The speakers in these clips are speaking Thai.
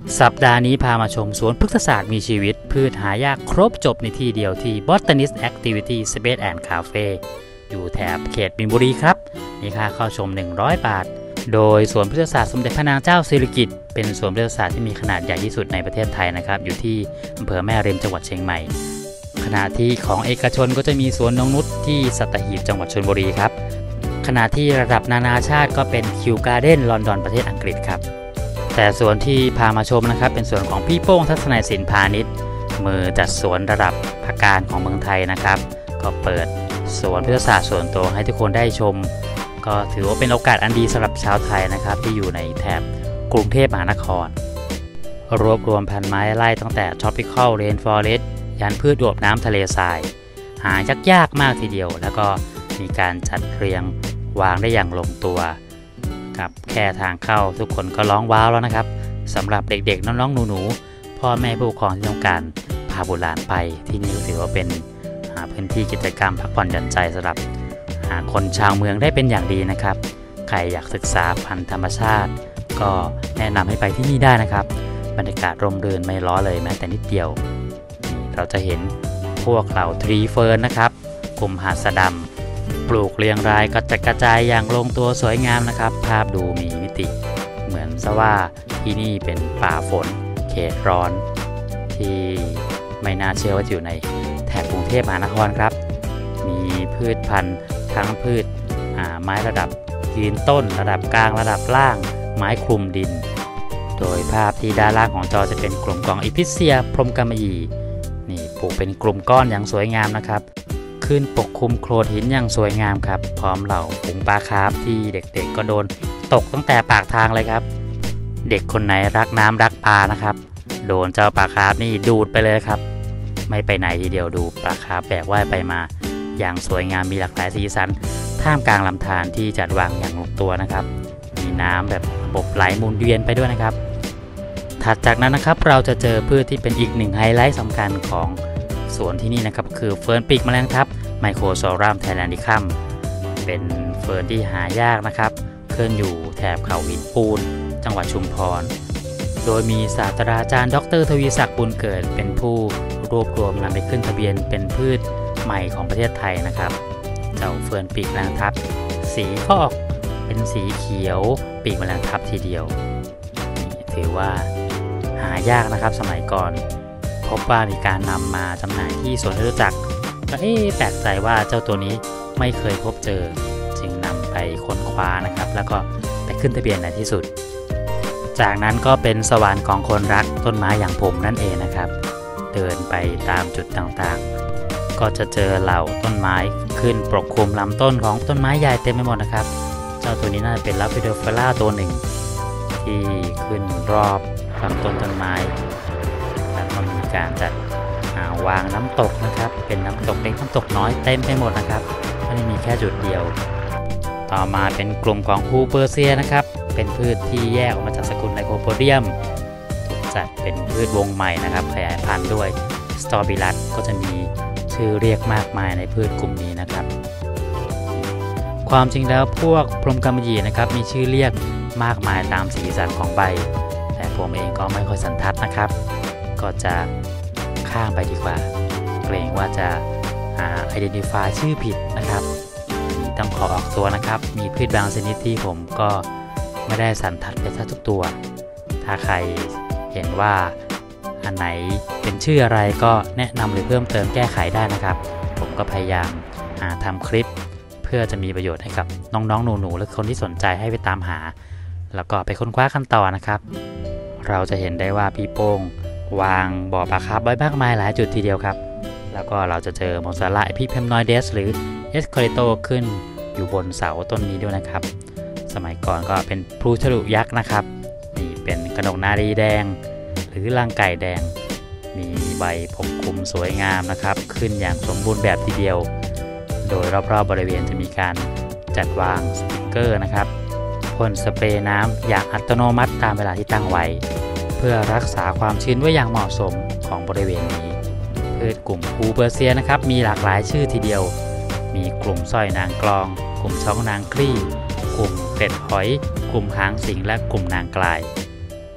สัปดาห์นี้พามาชมสวนพฤกษศาสตร์มีชีวิตพืชหายากครบจบในที่เดียวที่ Botanist Activity Space and Cafe อยู่แถบเขตมีนบุรีครับมีค่าเข้าชม100 บาทโดยสวนพฤกษศาสตร์สมเด็จพระนางเจ้าสิริกิติ์เป็นสวนพฤกษศาสตร์ที่มีขนาดใหญ่ที่สุดในประเทศไทยนะครับอยู่ที่อำเภอแม่ริมจังหวัดเชียงใหม่ขณะที่ของเอกชนก็จะมีสวนนงนุชที่สัตหีบจังหวัดชลบุรีครับขณะที่ระดับนานาชาติก็เป็นคิวการ์เด้นลอนดอนประเทศอังกฤษครับแต่สวนที่พามาชมนะครับเป็นสวนของพี่โป้งทัศนัยสินพาณิชย์มือจัดสวนระดับภาคกลางของเมืองไทยนะครับก็เปิดสวนพฤกษศาสตร์ส่วนตัวให้ทุกคนได้ชมก็ถือว่าเป็นโอกาสอันดีสำหรับชาวไทยนะครับที่อยู่ในแถบกรุงเทพมหานครรวบรวมพันไม้ไล่ตั้งแต่ Tropical Rainforest ยันพืชดวบน้ำทะเลทรายหายากมากทีเดียวแล้วก็มีการจัดเรียงวางได้อย่างลงตัวกับแค่ทางเข้าทุกคนก็ร้องว้าวแล้วนะครับสำหรับเด็กๆน้องๆหนูๆพ่อแม่ผู้ปกครองที่ต้องการพาบุตรหลานไปที่นี่ถือว่าเป็นพื้นที่กิจกรรมพักผ่อนหย่อนใจสำหรับคนชาวเมืองได้เป็นอย่างดีนะครับใครอยากศึกษาพันธุ์ธรรมชาติก็แนะนำให้ไปที่นี่ได้นะครับบรรยากาศร่มรื่นไม่ร้อนเลยแม้แต่นิดเดียวเราจะเห็นพวกเหล่าทรีเฟิร์นนะครับกลุ่มหาสะดำปลูกเรียงรายกระจายอย่างลงตัวสวยงามนะครับภาพดูมีมิติเหมือนซะว่าที่นี่เป็นป่าฝนเขตร้อนที่ไม่น่าเชื่อว่าอยู่ในแถบกรุงเทพมหานครครับมีพืชพันธุ์ทั้งพืชไม้ระดับยืนต้นระดับกลางระดับล่างไม้คลุมดินโดยภาพที่ด้านล่างของจอจะเป็นกลุ่มกองอีพิเซียพรหมกำมะหยี่นี่ปลูกเป็นกลุ่มก้อนอย่างสวยงามนะครับขึ้นปกคลุมโขดหินอย่างสวยงามครับพร้อมเหล่าฝูงปลาคาร์ฟที่เด็กๆก็โดนตกตั้งแต่ปากทางเลยครับเด็กคนไหนรักน้ำรักปลานะครับโดนเจ้าปลาคาร์ฟนี่ดูดไปเลยครับไม่ไปไหนทีเดียวดูปลาคาร์ฟแบกว่ายไปมาอย่างสวยงามมีหลากหลายสีสันท่ามกลางลำธารที่จัดวางอย่างลงตัวนะครับมีน้ำแบบระบบไหลหมุนเวียนไปด้วยนะครับถัดจากนั้นนะครับเราจะเจอพืชที่เป็นอีกหนึ่งไฮไลท์สำคัญของสวนที่นี่นะครับคือเฟิร์นปีกแมลงทับไมโครโซรัมไทแลนดิคัมเป็นเฟิร์นที่หายากนะครับขึ้นอยู่แถบเขาหินปูนจังหวัดชุมพรโดยมีศาสตราจารย์ดร.ทวีศักดิ์บุญเกิดเป็นผู้รวบรวมนำไปขึ้นทะเบียนเป็นพืชใหม่ของประเทศไทยนะครับเจ้าเฟิร์นปีกแมลงทับสีก็ออกเป็นสีเขียวปีกแมลงทับทีเดียวถือว่าหายากนะครับสมัยก่อนพบว่ามีการนำมาจำหน่ายที่สวนจตุจักรก็แปลกใจว่าเจ้าตัวนี้ไม่เคยพบเจอจึงนำไปค้นคว้านะครับแล้วก็ไปขึ้นทะเบียนในที่สุดจากนั้นก็เป็นสวรรค์ของคนรักต้นไม้อย่างผมนั่นเองนะครับเดินไปตามจุดต่างๆก็จะเจอเหล่าต้นไม้ขึ้นปกคลุมลำต้นของต้นไม้ใหญ่เต็มไปหมดนะครับเจ้าตัวนี้น่าจะเป็นลาฟิโดเฟล่าตัวหนึ่งที่ขึ้นรอบลำต้นต้นไม้แล้วก็มีการจัดวางน้ำตกนะครับเป็นน้ำตกเล็กน้ำตกน้อยเต็มไปหมดนะครับไม่ได้มีแค่จุดเดียวต่อมาเป็นกลุ่มของฮูเปอร์เซียนะครับเป็นพืชที่แยกออกมาจากสกุลไลโคโพเดียมถูกจัดเป็นพืชวงใหม่นะครับขยายพันธุ์ด้วยสตรอบิลัสก็จะมีชื่อเรียกมากมายในพืชกลุ่มนี้นะครับความจริงแล้วพวกพรหมกำมะหยี่นะครับมีชื่อเรียกมากมายตามสีสันของใบแต่ผมเองก็ไม่ค่อยสันทัดนะครับก็จะข้ามไปดีกว่าเกรงว่าจะidentify ชื่อผิดนะครับต้องขอออกตัวนะครับมีพืชบางชนิดที่ผมก็ไม่ได้สันทัดไปทุกตัวถ้าใครเห็นว่าอันไหนเป็นชื่ออะไรก็แนะนำหรือเพิ่มเติมแก้ไขได้นะครับผมก็พยายามทำคลิปเพื่อจะมีประโยชน์ให้กับน้องๆหนูๆและคนที่สนใจให้ไปตามหาแล้วก็ไปค้นคว้ากันต่อนะครับเราจะเห็นได้ว่าพี่โป้งวางบ่อปลาคาร์ฟไว้มากมายหลายจุดทีเดียวครับแล้วก็เราจะเจอโมซาร่าเอพิเพมนอยเดสหรือเอสคอริโตขึ้นอยู่บนเสาต้นนี้ด้วยนะครับสมัยก่อนก็เป็นพลูฉลุยักษ์นะครับนี่เป็นกระดกนารีแดงหรือรังไก่แดงมีใบปกคลุมสวยงามนะครับขึ้นอย่างสมบูรณ์แบบทีเดียวโดยรอบๆบริเวณจะมีการจัดวางสติ๊กเกอร์นะครับพ่นสเปรย์น้ำอย่างอัตโนมัติตามเวลาที่ตั้งไว้เพื่อรักษาความชื้นไว้อย่างเหมาะสมของบริเวณนี้พืชกลุ่มฮูเปอร์เซียนะครับมีหลากหลายชื่อทีเดียวมีกลุ่มสร้อยนางกลองกลุ่มช้องนางคลี่กลุ่มเกล็ดหอยกลุ่มหางสิงและกลุ่มนางกลายอันนี้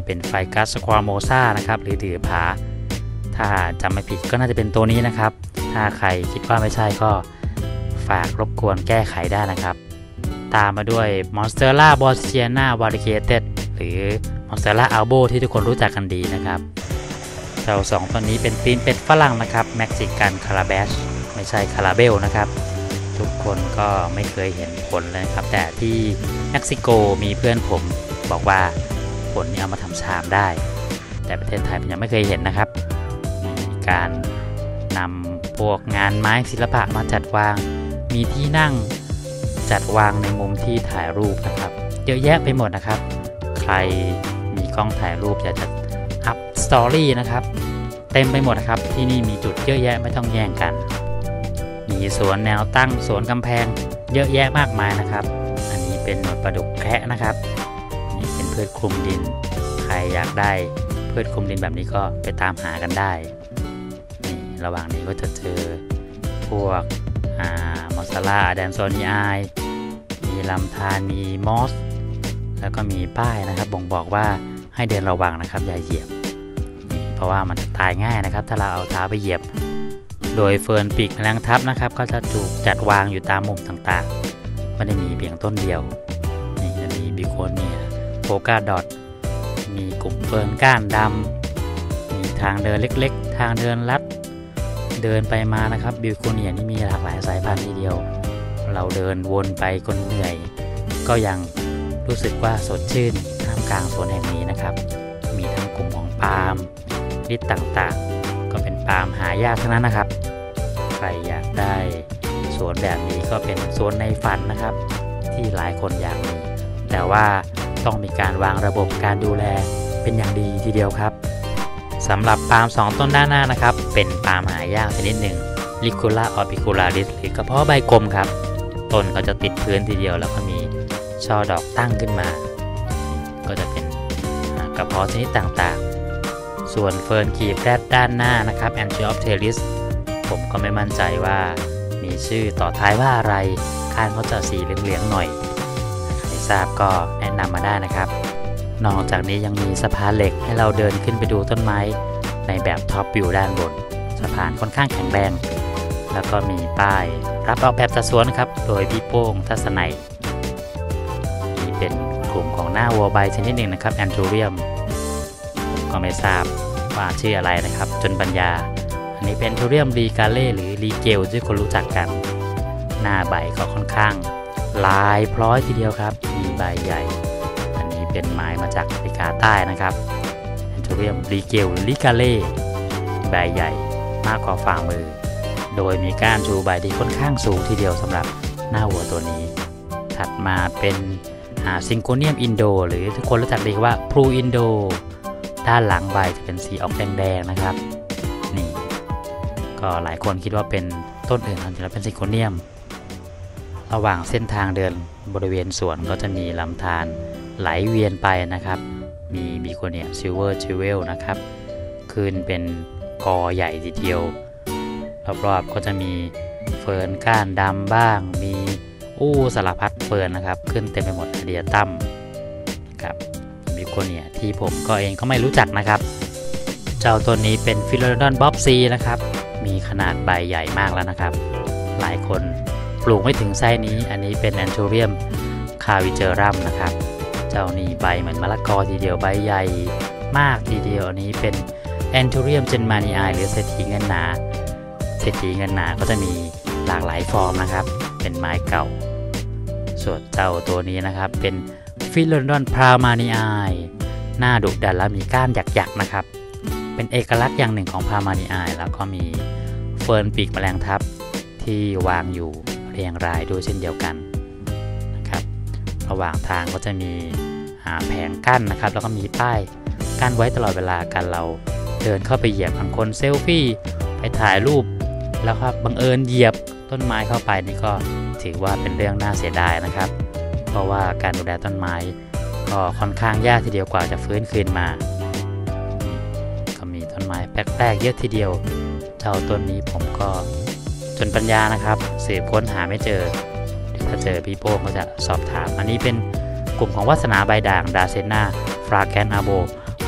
เป็นไฟกัสสควาโมซานะครับหรือดือผาถ้าจำไม่ผิดก็น่าจะเป็นตัวนี้นะครับถ้าใครคิดว่าไม่ใช่ก็ฝากรบกวนแก้ไขได้นะครับตามมาด้วย Monstera Boschiana Variegated หรือ Monstera Albo ที่ทุกคนรู้จักกันดีนะครับเจ้า2ตัวนี้เป็นตีนเป็ดฝรั่งนะครับเม็กซิกันคาราเบชไม่ใช่คาราเบลนะครับทุกคนก็ไม่เคยเห็นผลเลยครับแต่ที่เม็กซิโกมีเพื่อนผมบอกว่าผลนี้เอามาทำชามได้แต่ประเทศไทยผมยังไม่เคยเห็นนะครับมีการนำพวกงานไม้ศิลปะมาจัดวางมีที่นั่งจัดวางในมุมที่ถ่ายรูปนะครับเยอะแยะไปหมดนะครับใครมีกล้องถ่ายรูปอยากจะอัพสตอรี่นะครับเต็มไปหมดนะครับที่นี่มีจุดเยอะแยะไม่ต้องแย่งกันมีสวนแนวตั้งสวนกำแพงเยอะแยะมากมายนะครับอันนี้เป็นหนวดปลาดุกแคระนะครับนี่เป็นพืชคลุมดินใครอยากได้พืชคลุมดินแบบนี้ก็ไปตามหากันได้นี่ระหว่างนี้ก็จะเจอพวกมอสซาร่าแดนโซนีไอมีลำธารมีมอสแล้วก็มีป้ายนะครับบ่งบอกว่าให้เดินระวังนะครับอย่าเหยียบเพราะว่ามันจะตายง่ายนะครับถ้าเราเอาเท้าไปเหยียบโดยเฟิร์นปีกแมลงทับนะครับก็จะถูกจัดวางอยู่ตามมุมต่างๆไม่ได้มีเพียงต้นเดียวนี่จะมีบิโคเนียโฟกาดอทมีกลุ่มเฟิร์นก้านดำมีทางเดินเล็กๆทางเดินลัดเดินไปมานะครับบิโคเนียนี่มีหลากหลายสายพันธุ์ทีเดียวเราเดินวนไปก็เหนื่อยก็ยังรู้สึกว่าสดชื่นท่ามกลางสวนแห่งนี้นะครับมีทั้งกลุ่มของปาล์มชนิดต่างๆก็เป็นปาล์มหายากทั้งนั้นนะครับใครอยากได้สวนแบบนี้ก็เป็นสวนในฝันนะครับที่หลายคนอยากมีแต่ว่าต้องมีการวางระบบการดูแลเป็นอย่างดีทีเดียวครับสำหรับปาล์ม2ต้นด้านหน้านะครับเป็นปาล์มหายากชนิดหนึ่ง Licula orbicularis หรือกระเพาะใบกลมครับต้นก็จะติดพื้นทีเดียวแล้วก็มีช่อดอกตั้งขึ้นมาก็จะเป็นกระเพาะชนิดต่างๆส่วนเฟิร์นกีบแรดด้านหน้านะครับ Angiopteris ผมก็ไม่มั่นใจว่ามีชื่อต่อท้ายว่าอะไรก้านเขาจะสีเหลืองๆหน่อยใครทราบก็แนะนำมาได้นะครับนอกจากนี้ยังมีสะพานเหล็กให้เราเดินขึ้นไปดูต้นไม้ในแบบท็อปวิวด้านบนสะพานค่อนข้างแข็งแรงแล้วก็มีป้ายรับออกแบบจัดสวนครับโดยพี่โป้งทัศนัยนี่เป็นกลุ่มของหน้าวัวใบชนิดหนึ่งนะครับแอนโทเรียมก็ไม่ทราบว่าชื่ออะไรนะครับจนปัญญาอันนี้เป็นแอนโทเรียมรีกาเล่หรือรีเกลที่คนรู้จักกันหน้าใบก็ค่อนข้างลายพร้อยทีเดียวครับมีใบใหญ่อันนี้เป็นไม้มาจากอเมริกาใต้นะครับแอนโทเรียมรีเกลรีกาเล่ใบใหญ่มากกว่าฝ่ามือโดยมีก้านชูใบที่ค่อนข้างสูงทีเดียวสำหรับหน้าวัวตัวนี้ถัดมาเป็นซิงโกเนียมอินโดหรือทุกคนรู้จักดีว่าพลูอินโดด้านหลังใบจะเป็นสีออกแดงๆนะครับนี่ก็หลายคนคิดว่าเป็นต้นอื่นจริงๆแล้วเป็นซิงโกเนียมระหว่างเส้นทางเดินบริเวณสวนก็จะมีลำธารไหลเวียนไปนะครับมีบิโคเนียซิลเวอร์จิเวลนะครับคืนเป็นกอใหญ่ทีเดียวรอบๆก็จะมีเฟิร์นก้านดำบ้างมีสารพัดเฟิร์นนะครับขึ้นเต็มไปหมดเดียตั้มครับบิโคเนียที่ผมก็เองก็ไม่รู้จักนะครับเจ้าต้นนี้เป็นฟิโลโดอนบ๊อบซีนะครับมีขนาดใบใหญ่มากแล้วนะครับหลายคนปลูกไม่ถึงไซส์นี้อันนี้เป็นแอนโทเรียมคาวิเจอรัมนะครับเจ้านี่ใบเหมือนมะละกอทีเดียวใบใหญ่มากทีเดียวอันนี้เป็นแอนโทเรียมเจนมานีไอหรือเศรษฐีเงินหนาเศรษฐีเงินหนาก็จะมีหลากหลายฟอร์มนะครับเป็นไม้เก่าส่วนเจ้าตัวนี้นะครับเป็นฟิโลโดอนพรามานีไอหน้าดุดันและมีก้านหยักๆนะครับเป็นเอกลักษณ์อย่างหนึ่งของพรามานีไอแล้วก็มีเฟิร์นปีกแมลงทับที่วางอยู่เรียงรายด้วยเช่นเดียวกันนะครับระหว่างทางก็จะมีแผงกั้นนะครับแล้วก็มีป้ายกั้นไว้ตลอดเวลาการเราเดินเข้าไปเหยียบบางคนเซลฟี่ไปถ่ายรูปแล้วครับบังเอิญเหยียบต้นไม้เข้าไปนี่ก็ถือว่าเป็นเรื่องน่าเสียดายนะครับเพราะว่าการดูแลต้นไม้ก็ค่อนข้างยากทีเดียวกว่าจะฟื้นคืนมาก็มีต้นไม้แปลกๆเยอะทีเดียวเจ้าต้นนี้ผมก็จนปัญญานะครับสืบค้นหาไม่เจอถ้าเจอพี่โป้ก็จะสอบถามอันนี้เป็นกลุ่มของวาสนาใบด่างดาเซนาฟราแกนอาโบ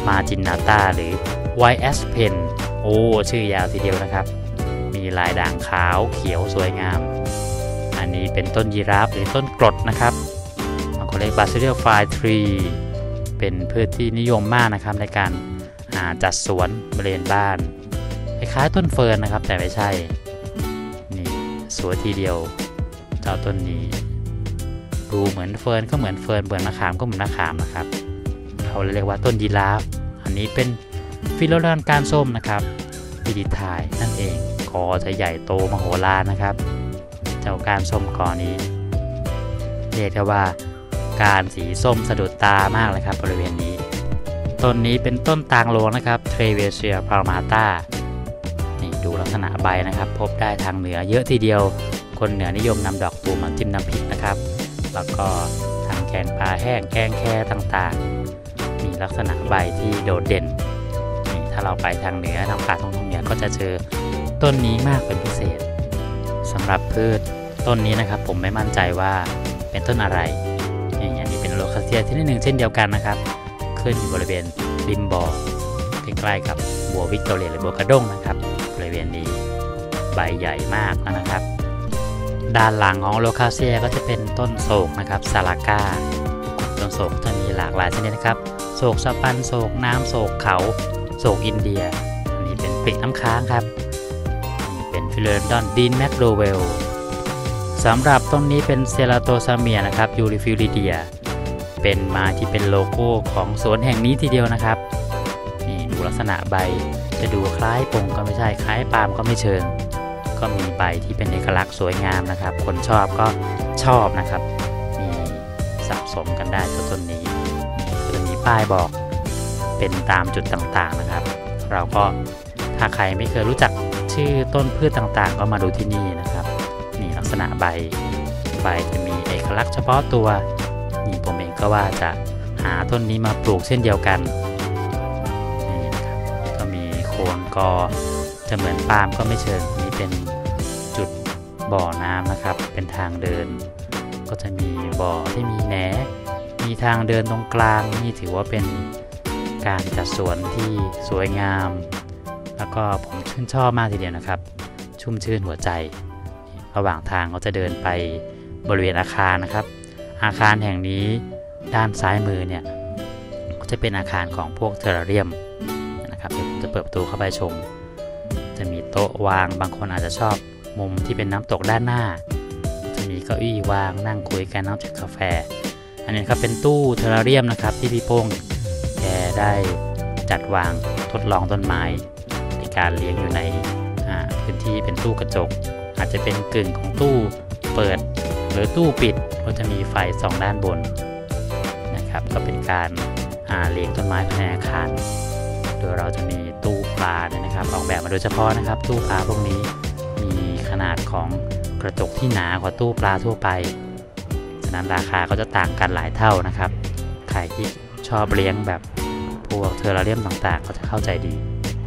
มาจินนาตาหรือไวแอสเพนโอ้ชื่อยาวทีเดียวนะครับมีลายด่างขาวเขียวสวยงามอันนี้เป็นต้นยีราฟหรือต้นกรดนะครับบางคนเรียกบาซิเลียลไฟทรีเป็นพืชที่นิยมมากนะครับในการจัดสวนบริเวณบ้านคล้ายๆต้นเฟิร์นนะครับแต่ไม่ใช่นี่สวยทีเดียวเจ้าต้นนี้ดูเหมือนเฟิร์นก็เหมือนเฟิร์นเหมือนมะขามก็เหมือนมะขามนะครับเขาเรียกว่าต้นยีราฟอันนี้เป็นฟิโลดอนก้านส้มนะครับพิดิทายนั่นเองกอจะใหญ่โตมโหฬารนะครับเจ้าก้านส้มกอนี้เรียกได้ว่าการสีส้มสะดุดตามากเลยครับบริเวณนี้ต้นนี้เป็นต้นตางโลนะครับเทรเวเซียพาร์มาตานี่ดูลักษณะใบนะครับพบได้ทางเหนือเยอะทีเดียวคนเหนือนิยมนำดอกตูมมาจิ้มน้ำพริกนะครับแล้วก็ทางแกงปลาแห้งแกงแค่ต่างๆมีลักษณะใบที่โดดเด่นนี่ถ้าเราไปทางเหนือทางป่าทางเหนือก็จะเจอต้นนี้มากเป็นพิเศษสำหรับพืชต้นนี้นะครับผมไม่มั่นใจว่าเป็นต้นอะไรนี่อันนี้เป็นโลคาเซียที่หนึ่งเช่นเดียวกันนะครับขึ้นอยู่บริเวณริมบ่อใกล้ๆกับบัววิกตอเรียหรือบัวกระด้งนะครับบริเวณนี้ใบใหญ่มากนะครับด้านหลังของโลคาเซียก็จะเป็นต้นโศกนะครับซาลาก้าต้นโศกจะมีหลากหลายชนิดนะครับโศกสปันโศกน้ำโศกเขาโศกอินเดียอันนี้เป็นปลีกน้ำค้างครับนี่เป็นฟิโลเดอนดีนแมคโดเวลสำหรับต้นนี้เป็นเซราโตซาเมียนะครับยูริฟิลิเดียเป็นไม้ที่เป็นโลโก้ของสวนแห่งนี้ทีเดียวนะครับนี่ดูลักษณะใบจะดูคล้ายปงก็ไม่ใช่คล้ายปาล์มก็ไม่เชิงก็มีใบที่เป็นเอกลักษณ์สวยงามนะครับคนชอบก็ชอบนะครับมีสะสมกันได้ต้นนี้จะมีป้ายบอกเป็นตามจุดต่างๆนะครับเราก็ถ้าใครไม่เคยรู้จักชื่อต้นพืชต่างๆก็มาดูที่นี่นะครับนี่ลักษณะใบจะมีเอกลักษณ์เฉพาะตัวนี่ผมเองก็ว่าจะหาต้นนี้มาปลูกเช่นเดียวกันนี่นะครับก็มีโคนกอจะเหมือนปาล์มก็ไม่เชิงนี่เป็นจุดบ่อน้ำนะครับเป็นทางเดินก็จะมีบ่อที่มีแหนมีทางเดินตรงกลางนี่ถือว่าเป็นการจัดสวนที่สวยงามแล้วก็ผมชื่นชอบมากทีเดียวนะครับชุ่มชื่นหัวใจระหว่างทางก็จะเดินไปบริเวณอาคารนะครับอาคารแห่งนี้ด้านซ้ายมือเนี่ยก็จะเป็นอาคารของพวกเทอร์เรียมนะครับเดี๋ยวผมจะเปิดประตูเข้าไปชมจะมีโต๊ะวางบางคนอาจจะชอบมุมที่เป็นน้ำตกด้านหน้าจะมีเก้าอี้วางนั่งคุยกันนั่งจิบกาแฟอันนี้ครับเป็นตู้เทอร์เรียมนะครับที่พี่โป้งแกได้จัดวางทดลองต้นไม้ในการเลี้ยงอยู่ในพื้นที่เป็นตู้กระจกอาจจะเป็นกึ่งของตู้เปิดหรือตู้ปิดก็จะมีไฟ2ด้านบนนะครับก็เป็นการเลี้ยงต้นไม้ภายในอาคารโดยเราจะมีตู้ปลาเนี่ยนะครับออกแบบมาโดยเฉพาะนะครับตู้ปลาพวกนี้มีขนาดของกระจกที่หนากว่าตู้ปลาทั่วไปฉะนั้นราคาก็จะต่างกันหลายเท่านะครับใครที่ชอบเลี้ยงแบบพวกเทอร์เรียมต่างๆก็จะเข้าใจดี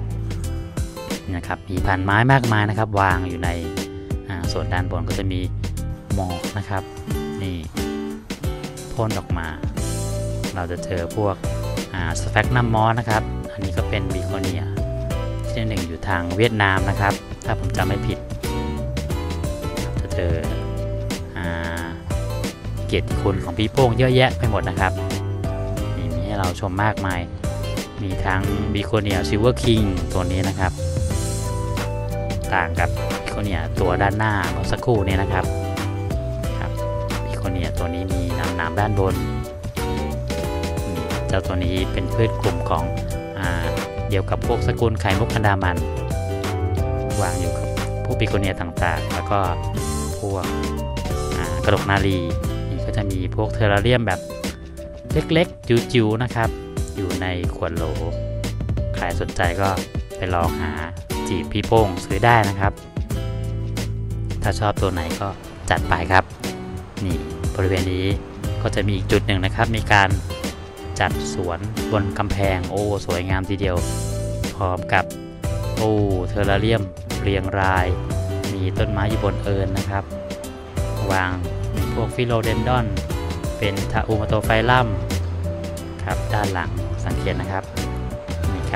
นะครับมีพันไม้มากมายนะครับวางอยู่ในส่วนด้านบนก็จะมีหมอกนะครับนี่พ่นออกมาเราจะเจอพวกสแฟกนัมมอสนะครับอันนี้ก็เป็นบิโคเนียที่หนึ่งอยู่ทางเวียดนามนะครับถ้าผมจำไม่ผิดจะเจอเกียรติคุณของพี่โป้งเยอะแยะไปหมดนะครับมีให้เราชมมากมายมีทั้งบิโคเนียซิลเวอร์คิงตัวนี้นะครับต่างกับบิโคเนียตัวด้านหน้าเมื่อสักครู่นี้นะครับบิโคเนียตัวนี้มีหนามด้านบนเจ้าตัวนี้เป็นพืชกลุ่มของเดียวกับพวกสกุลไข่มุกอันดามันวางอยู่กับพวกบิโคเนียต่างๆแล้วก็พวกกระดกนาลีนี่ก็จะมีพวกเทอร์เรียมแบบเล็กๆจิ๋วๆนะครับอยู่ในขวดโหลใครสนใจก็ไปลองหาจีบพี่โป้งซื้อได้นะครับถ้าชอบตัวไหนก็จัดไปครับนี่บริเวณนี้ก็จะมีอีกจุดหนึ่งนะครับมีการจัดสวนบนกำแพงโอ้สวยงามทีเดียวพร้อมกับโอ้เทอร์เรียมเรียงรายมีต้นไม้อยู่บนเอิญนะครับวางพวกฟิโลเดนดอนเป็นทาอูมาโตไฟลัมครับด้านหลังสังเกตนะครับ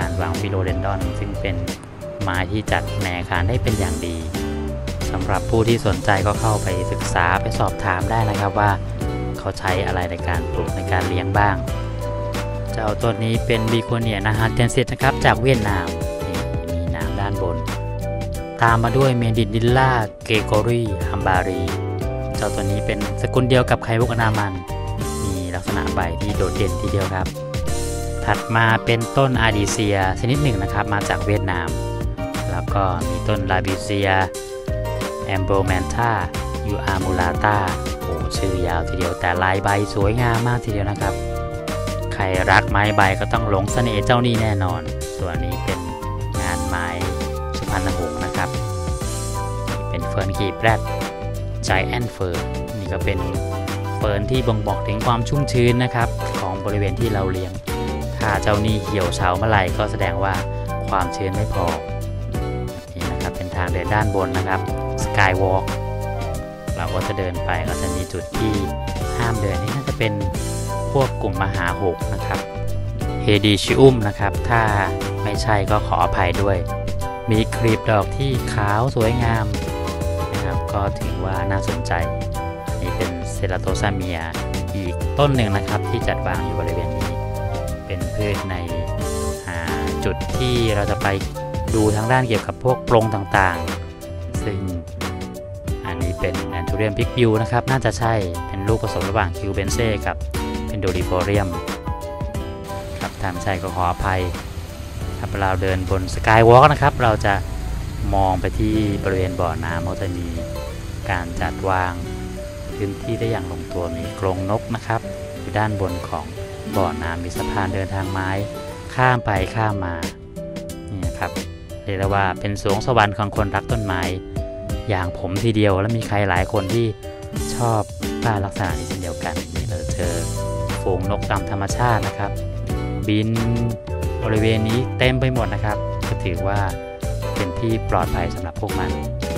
การวางฟิโลเดนดอนซึ่งเป็นไม้ที่จัดในอาคารได้เป็นอย่างดีสำหรับผู้ที่สนใจก็เข้าไปศึกษาไปสอบถามได้นะครับว่าเขาใช้อะไรในการปลูกในการเลี้ยงบ้างเจ้าต้นนี้เป็นบีโคเนียนาฮาเทนซิสนะครับจากเวียดนามมีน้ำด้านบนตามมาด้วยเมดิดิลล่าเกโกรีฮัมบารีเจ้าตัวนี้เป็นสกุลเดียวกับไคมุกอนามันมีลักษณะใบที่โดดเด่นทีเดียวครับถัดมาเป็นต้นอาร์ดิเซียชนิดหนึ่งนะครับมาจากเวียดนามแล้วก็มีต้นลาบิเซียแอมโบรแมนธายูอาร์มูลาตาโอ้ชื่อยาวทีเดียวแต่ลายใบสวยงามมากทีเดียวนะครับใครรักไม้ใบก็ต้องหลงเสน่ห์เจ้านี้แน่นอนตัวนี้เป็นงานไม้สุพรรณหงส์นะครับเป็นเฟิร์นขีบแรดไจแอนท์เฟิร์นนี่ก็เป็นเฟิร์นที่บ่งบอกถึงความชุ่มชื้นนะครับของบริเวณที่เราเลี้ยงถ้าเจ้านี้เหี่ยวเฉาเมื่อไหร่ก็แสดงว่าความชื้นไม่พอนี่นะครับเป็นทางเดินด้านบนนะครับสกายวอล์กเราก็จะเดินไปก็จะมีจุดที่ห้ามเดินนี่น่าจะเป็นพวกกลุ่มมหาหกนะครับเฮดิชิอุมนะครับถ้าไม่ใช่ก็ขออภัยด้วยมีกลีบดอกที่ขาวสวยงามนะครับก็ถือว่าน่าสนใจนี่เป็นเซราโตซาเมียอีกต้นหนึ่งนะครับที่จัดวางอยู่บริเวณนี้เป็นพืชในจุดที่เราจะไปดูทางด้านเกี่ยวกับพวกโปรงต่างๆซึ่งอันนี้เป็นแอนทูเรียมพิกบิวนะครับน่าจะใช่เป็นลูกผสมระหว่างคิวเบนเซ่กับเป็นโดริโฟเรียมครับถ้าไม่ใช่ก็ขออภัยครับเราเดินบนสกายวอล์กนะครับเราจะมองไปที่บริเวณบ่อน้ำเขาจะมีการจัดวางพื้นที่ได้อย่างลงตัวมีกรงนกนะครับอยู่ด้านบนของบ่อน้ำมีสะพานเดินทางไม้ข้ามไปข้ามมานี่นะครับเรียกได้ว่าเป็นสวงสวรรค์ของคนรักต้นไม้อย่างผมทีเดียวและมีใครหลายคนที่ชอบบ้านลักษณะนี้เช่นเดียวกันนี่เราเจอฝูงนกตามธรรมชาตินะครับบินบริเวณนี้เต็มไปหมดนะครับก็ถือว่าเป็นที่ปลอดภัยสำหรับพวกมัน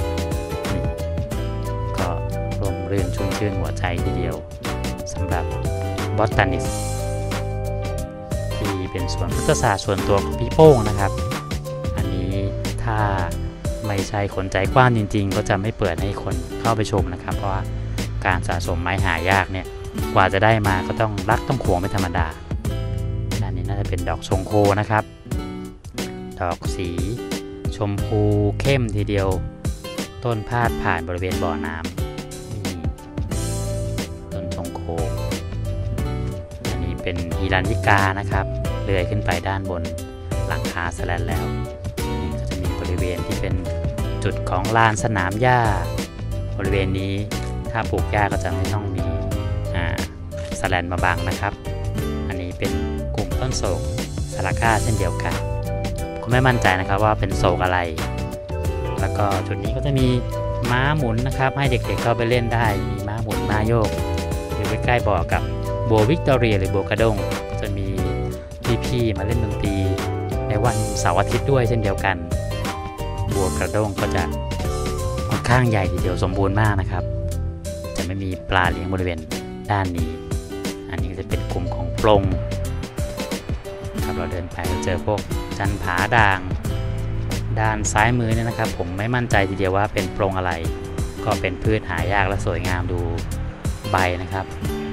ก็ร่มรื่นชุ่มชื่นหัวใจทีเดียวสำหรับบอตตานิสที่เป็นสวนพฤกษศาสตร์ส่วนตัวของพี่โป้งนะครับอันนี้ถ้าไม่ใช่คนใจกว้างจริงๆก็จะไม่เปิดให้คนเข้าไปชมนะครับเพราะว่าการสะสมไม้หายากเนี่ยกว่าจะได้มาก็ต้องรักต้องหวงเป็นธรรมดาด้านนี้น่าจะเป็นดอกชงโคนะครับดอกสีชมพูเข้มทีเดียวต้นพาดผ่านบริเวณบ่อน้ำนี่ต้นชงโคอันนี้เป็นฮิรัญญิกานะครับเลื่อยขึ้นไปด้านบนหลังคาแสแลนแล้วนี่ก็จะมีบริเวณที่เป็นจุดของลานสนามหญ้าบริเวณนี้ถ้าปลูกหญ้าก็จะไม่ต้องมีแสแลนมาบังนะครับอันนี้เป็นกลุ่มต้นโศกซาลาก้าเช่นเดียวกันผมไม่มั่นใจนะครับว่าเป็นโศกอะไรแล้วก็จุดนี้ก็จะมีม้าหมุนนะครับให้เด็กๆเข้าไปเล่นได้มีม้าหมุนม้าโยกอยู่ใกล้ๆบ่อกับบัววิกตอเรียหรือบัวกระด้งจะมีพี่ๆมาเล่นดนตรีในวันเสาร์อาทิตย์ด้วยเช่นเดียวกันบัวกระด้งก็จะค่อนข้างใหญ่ทีเดียวสมบูรณ์มากนะครับจะไม่มีปลาเลี้ยงบริเวณด้านนี้อันนี้ก็จะเป็นกลุ่มของปลงครับเราเดินไปเราเจอพวกจันผาด่างด้านซ้ายมือเนี่ยนะครับผมไม่มั่นใจทีเดียวว่าเป็นปลงอะไรก็เป็นพืชหายากและสวยงามดูใบนะครับ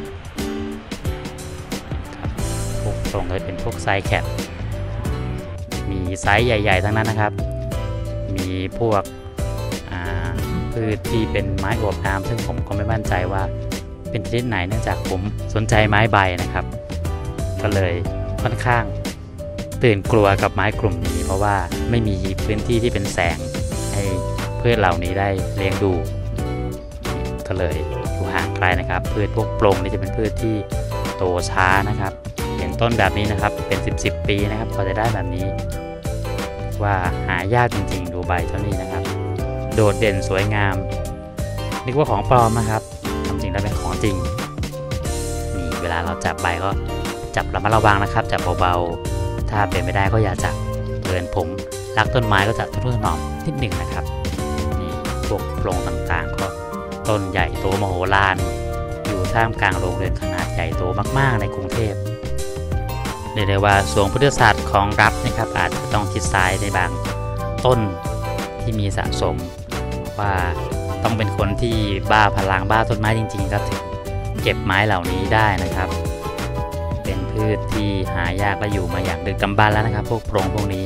พวกปลงเลยเป็นพวกไซแคทมีไซส์ใหญ่ๆทั้งนั้นนะครับมีพวกพืชที่เป็นไม้อวบน้ำซึ่งผมก็ไม่มั่นใจว่าเป็นชนิดไหนเนื่องจากผมสนใจไม้ใบนะครับก็เลยค่อนข้างตื่นกลัวกับไม้กลุ่มนี้เพราะว่าไม่มีพื้นที่ที่เป็นแสงให้พืชเหล่านี้ได้เลี้ยงดูก็เลยอยู่ห่างไกลนะครับพืชพวกปลงนี่จะเป็นพืชที่โตช้านะครับเห็นต้นแบบนี้นะครับเป็น10ปีนะครับพอจะได้แบบนี้ว่าหายากจริงๆดูใบเท่านี้นะครับโดดเด่นสวยงามนึกว่าของปลอมนะครับความจริงแล้วเป็นของจริงนี่เวลาเราจับใบก็จับระมัดระวังนะครับจับเบาๆถ้าเป็นไม่ได้ก็อย่าจับเกินผมรักต้นไม้ก็จะทุ่นๆหน่อมนิดหนึ่งนะครับนี่พวกโปร่งต่างๆก็ต้นใหญ่โตมโหฬารอยู่ท่ามกลางโรงเรือนขนาดใหญ่โตมากๆในกรุงเทพในยกได้ว่าสวนพฤกษศาสตร์ของรัฐนะครับอาจจะต้องชิดซ้ายในบางต้นที่มีสะสมว่าต้องเป็นคนที่บ้าพลังบ้าต้นไม้จริงๆครับถึงเก็บไม้เหล่านี้ได้นะครับเป็นพืชที่หายากและอยู่มาอย่างดึกดำบรรพ์แล้วนะครับพวกโพรงพวกนี้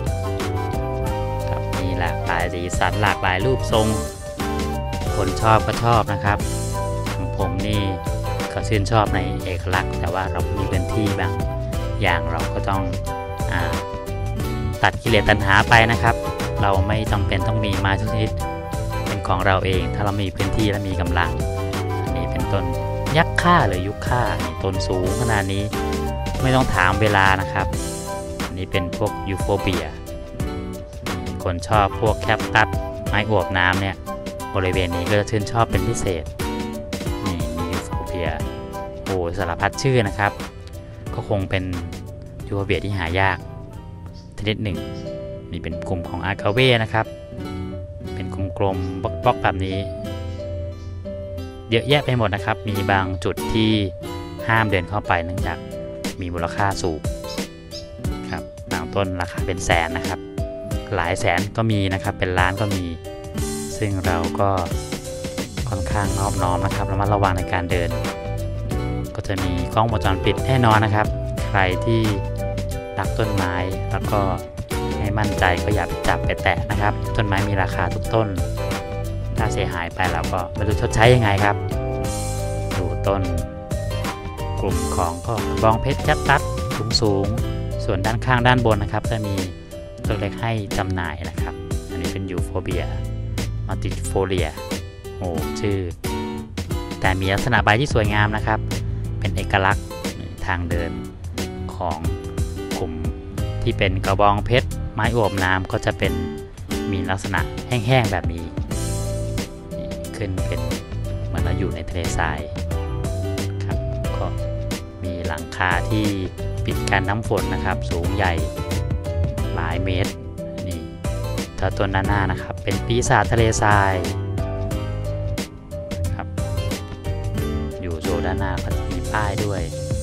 ครับมีหลากหลายสีสันหลากหลายรูปทรงคนชอบก็ชอบนะครับของผมนี่เขาชื่นชอบในเอกลักษณ์แต่ว่าเรามีพื้นที่บางอย่างเราก็ต้องตัดกิเลสตัณหาไปนะครับเราไม่จำเป็นต้องมีไม้ทุกชนิดเป็นของเราเองถ้าเรามีพื้นที่และมีกำลังอันนี้เป็นต้นยักษ์ข่าหรือยุคข่าต้นสูงขนาดนี้ไม่ต้องถามเวลานะครับอันนี้เป็นพวกยูโฟเบียคนชอบพวกแคปตัสไม้อวบน้ำเนี่ยบริเวณนี้ก็จะชื่นชอบเป็นพิเศษนี่มียูโฟเบียโอ้สารพัดชื่อนะครับก็คงเป็นยูโฟเบียที่หายากชนิดหนึ่งนี่เป็นกลุ่มของอาคาเว่นะครับเป็นกลมๆบล็อกๆแบบนี้เยอะแยะไปหมดนะครับมีบางจุดที่ห้ามเดินเข้าไปเนื่องจากมีมูลค่าสูงครับบางต้นราคาเป็นแสนนะครับหลายแสนก็มีนะครับเป็นล้านก็มีซึ่งเราก็ค่อนข้างนอบน้อมนะครับระมัดระวังในการเดินก็จะมีกล้องวงจรปิดแน่นอนนะครับใครที่รักต้นไม้แล้วก็ไม่มั่นใจก็อย่าไปจับไปแตะนะครับต้นไม้มีราคาทุกต้นถ้าเสียหายไปเราก็ไม่รู้ชดใช้ยังไงครับดูต้นกลุ่มของก็บองเพชรยัดตัดสูงส่วนด้านข้างด้านบนนะครับจะมีตัวเล็กให้จำหน่ายนะครับอันนี้เป็นยูโฟเบียมัลติโฟเลียโอ้ชื่อแต่มีลักษณะใบที่สวยงามนะครับเป็นเอกลักษณ์ทางเดินของกลุ่มที่เป็นกระบองเพชรไม้อวบน้ำก็จะเป็นมีลักษณะแห้งๆแบบนี้ขึ้นเป็นเหมือนเราอยู่ในทะเลทรายครับก็มีหลังคาที่ปิดกันน้ำฝนนะครับสูงใหญ่หลายเมตรนี่ถ้าต้นด้านหน้านะครับเป็นปีศาจทะเลทรายครับอยู่โซนด้านหน้าก็จะมีป้ายด้วย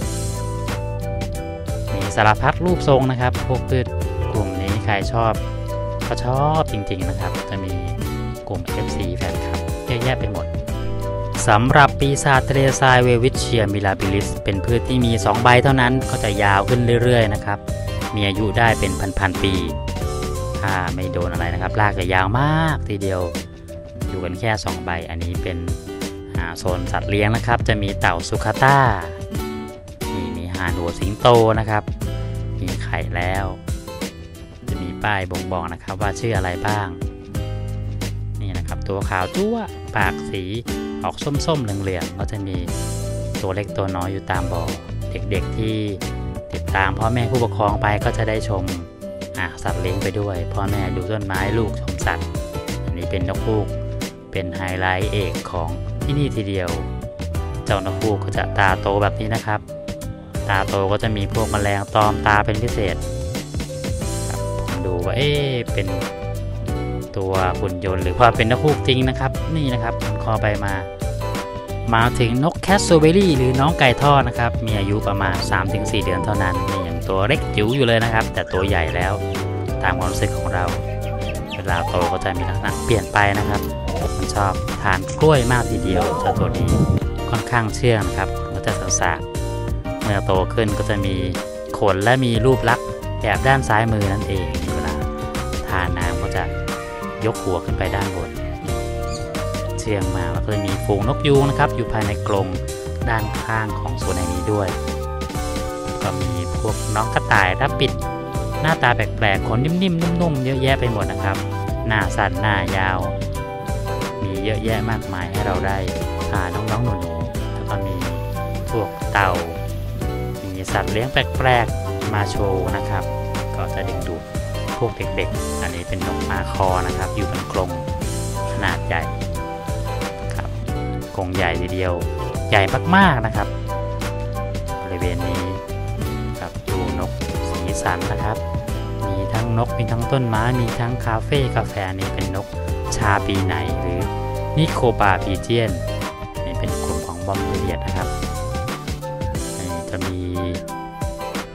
มีสารพัดรูปทรงนะครับพวกพืชกลุ่มนี้ใครชอบก็ชอบจริงๆนะครับจะมีกลุ่ม FC แฟนคลับเยอะแยะไปหมดสำหรับปีศาจทะเลทรายเวลวิเชียมิลาบิลิสเป็นพืชที่มี2ใบเท่านั้นก็จะยาวขึ้นเรื่อยๆนะครับมีอายุได้เป็นพันๆปีถ้าไม่โดนอะไรนะครับรากจะยาวมากทีเดียวอยู่กันแค่2ใบอันนี้เป็นโซนสัตว์เลี้ยงนะครับจะมีเต่าสุขาต้ามีห่านหัวสิงโตนะครับมีไข่แล้วจะมีป้ายบ่งบอกนะครับว่าชื่ออะไรบ้างนี่นะครับตัวขาวจั๊วปากสีออกส้มๆเหลืองๆก็จะมีตัวเล็กตัวน้อยอยู่ตามบ่อเด็กๆที่ติดตามพ่อแม่ผู้ปกครองไปก็จะได้ชมสัตว์เลี้ยงไปด้วยพ่อแม่ดูต้นไม้ลูกชมสัตว์อันนี้เป็นนกฮูกเป็นไฮไลท์เอกของที่นี่ทีเดียวเจ้านกฮูกก็จะตาโตแบบนี้นะครับตาโตก็จะมีพวกแมลงตอมตาเป็นพิเศษครับผมดูว่าเป็นตัวหุ่นยนต์หรือว่าเป็นนกฮูกจริงนะครับนี่นะครับมันคอไปมาถึงนกแคสโซเบอรี่หรือน้องไก่ทอดนะครับมีอายุประมาณ 3-4 เดือนเท่านั้นนี่ยังตัวเล็กจิ๋วอยู่เลยนะครับแต่ตัวใหญ่แล้วตามความรู้สึกของเราเวลาโตก็จะมีลักษณะเปลี่ยนไปนะครับมันชอบทานกล้วยมากทีเดียวเจ้าตัวนี้ค่อนข้างเชื่องนะครับก็จะสากเมื่อโตขึ้นก็จะมีขนและมีรูปลักษณ์แบบด้านซ้ายมือนั่นเองเวลาทานน้ำก็จะยกหัวขึ้นไปด้านบนเชื่องมากแล้วก็จะมีฝูงนกยูงนะครับอยู่ภายในกรงด้านข้างของส่วนแห่งนี้ด้วยก็มีพวกน้องกระต่ายรับปิดหน้าตาแปลกๆขนนิ่มๆนุ่มๆเยอะแยะไปหมดนะครับหน้าสั้นหน้ายาวมีเยอะแยะมากมายให้เราได้พาน้องๆหนูๆแล้วก็มีพวกเต่ามีสัตว์เลี้ยงแปลกๆมาโชว์นะครับก็จะดึงดูดพวกเด็กๆอันนี้เป็นนกมาคอนะครับอยู่บนกรงขนาดใหญ่ครับกรงใหญ่ทีเดียวใหญ่มากๆนะครับบริเวณนี้ครับดูนกสีสันนะครับมีทั้งนกมีทั้งต้นไม้มีทั้งคาเฟ่กาแฟนี่เป็นนกชาปีไหนหรือนิโคบาพีเจียนนี่เป็นกลุ่มของบอมเบียดนะครับจะมี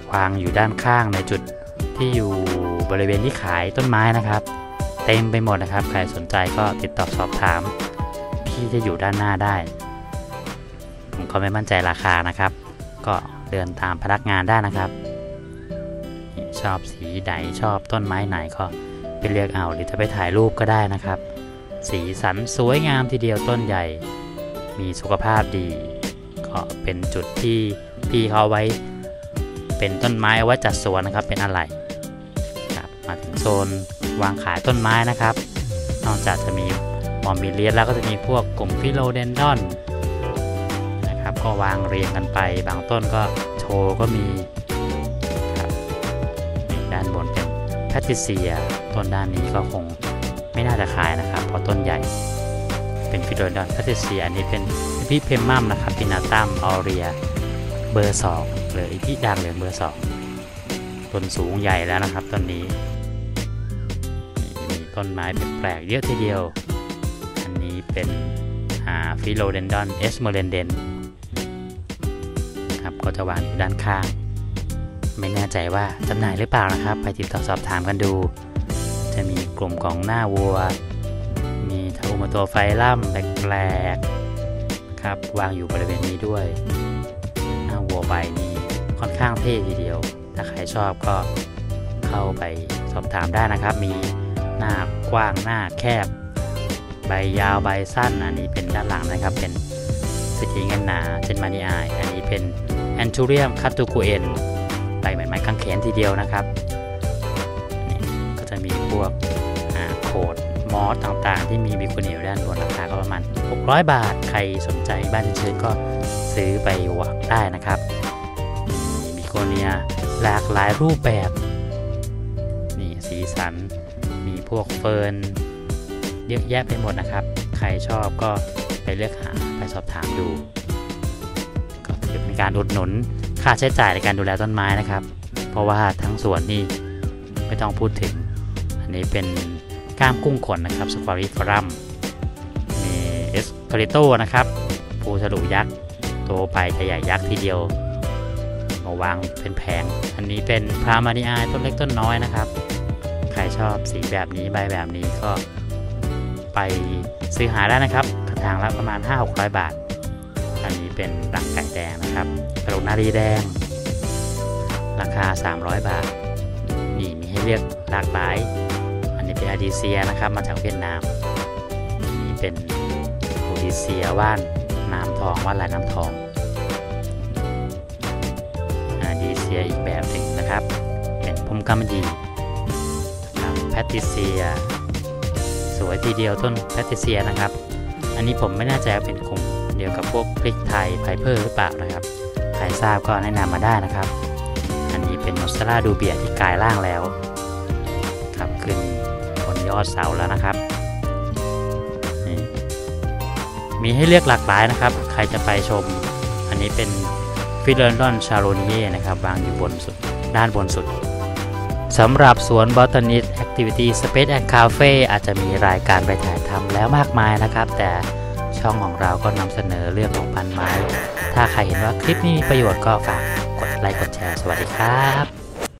วางอยู่ด้านข้างในจุดที่อยู่บริเวณที่ขายต้นไม้นะครับเต็มไปหมดนะครับใครสนใจก็ติดต่อสอบถามพี่จะอยู่ด้านหน้าได้ผมก็ไม่มั่นใจราคานะครับก็เดินตามพนักงานได้นะครับชอบสีไหนชอบต้นไม้ไหนก็ไปเลือกเอาหรือจะไปถ่ายรูปก็ได้นะครับสีสันสวยงามทีเดียวต้นใหญ่มีสุขภาพดีก็เป็นจุดที่พี่เขาไว้เป็นต้นไม้เอาไว้จัดสวนนะครับเป็นอะไรครับมาถึงโซนวางขายต้นไม้นะครับนอกจากจะมีมอมบิเลียสแล้วก็จะมีพวกกลุ่มฟิโลเดนดอนนะครับก็วางเรียงกันไปบางต้นก็โชว์ก็มีครับด้านบนเป็นแพทริเซียต้นด้านนี้ก็คงไม่น่าจะขายนะครับเพราะต้นใหญ่เป็นฟิโลเดนดอนแพทริเซียอันนี้เป็นพี่เพมมัมนะครับปินาตัมออเรียเบอร์2เลยที่ด่างเหลืองเบอร์2ต้นสูงใหญ่แล้วนะครับต้นนี้มีต้นไม้แปลกๆเยอะทีเดียวอันนี้เป็นฟิโลเดนดอนเอสเมอเรนเดนครับก็จะวางอยู่ด้านข้างไม่แน่ใจว่าจำหน่ายหรือเปล่านะครับไปติดต่อสอบถามกันดูจะมีกลุ่มของหน้าวัวมีทาอุมาโตไฟลัมแปลกๆครับวางอยู่บริเวณนี้ด้วยหน้าวัวใบนี้ค่อนข้างเท่ทีเดียวถ้าใครชอบก็เข้าไปสอบถามได้นะครับมีหน้ากว้างหน้าแคบใบยาวใบสั้นอันนี้เป็นด้านหลังนะครับเป็นสีเงินหนาเจนมานีอายอันนี้เป็นแอนทูเรียมคัตตูคูเอนใบเหมือนไม้กางเขนทีเดียวนะครับก็จะมีพวกโคดมอสต่างๆที่มีบิโคเนียด้านบนราคาก็ประมาณ600 บาทใครสนใจบ้านชื้นๆก็ซื้อไปวางได้นะครับมีบิโคเนียหลากหลายรูปแบบนี่สีสันมีพวกเฟิร์นเยอะแยะไปหมดนะครับใครชอบก็ไปเลือกหาไปสอบถามดูก็ถือเป็นการอุดหนุนค่าใช้จ่ายในการดูแลต้นไม้นะครับเพราะว่าทั้งสวนนี่ไม่ต้องพูดถึงอันนี้เป็นก้ามกุ้งขนนะครับสควอริฟรัมมีเอสเพริโตนะครับภูฉลุยักษ์โตไปขยายยักษ์ทีเดียวมาวางเป็นแผงอันนี้เป็นพรามานิอาต้นเล็กต้นน้อยนะครับใครชอบสีแบบนี้ใบแบบนี้ก็ไปซื้อหาได้นะครับกระถางละประมาณ 500-600 บาทอันนี้เป็นรังไก่แดงนะครับกระโหลกนารีแดงราคา300 บาทนี่มีให้เลือกหลากหลายอันนี้เป็นอาดิเซียนะครับมาจากเวียดนามนี่เป็นอาดิเซียว่านน้ำทองว่านลายน้ำทองอาดิเซียอีกแบบหนึ่งนะครับเป็นพรมกำมะหยี่แพทริเซียสวยทีเดียวต้นแพทริเซียนะครับอันนี้ผมไม่แน่ใจเป็นกลุ่มเดียวกับพวกพริกไทยไพเพอร์หรือเปล่านะครับใครทราบก็แนะนำมาได้นะครับอันนี้เป็นมอสซาร่าดูเบียที่กลายร่างแล้วครับขึ้นบนยอดเสาแล้วนะครับนี่มีให้เลือกหลากหลายนะครับใครจะไปชมอันนี้เป็นฟิโลเดนดอนชาโรนิเย่นะครับวางอยู่บนสุดด้านบนสุดสำหรับสวน Botanist Activity Space and Cafe อาจจะมีรายการไปถ่ายทำแล้วมากมายนะครับแต่ช่องของเราก็นำเสนอเรื่องของพันไม้ถ้าใครเห็นว่าคลิปนี้มีประโยชน์ก็ฝากกดไลค์กดแชร์สวัสดีครับ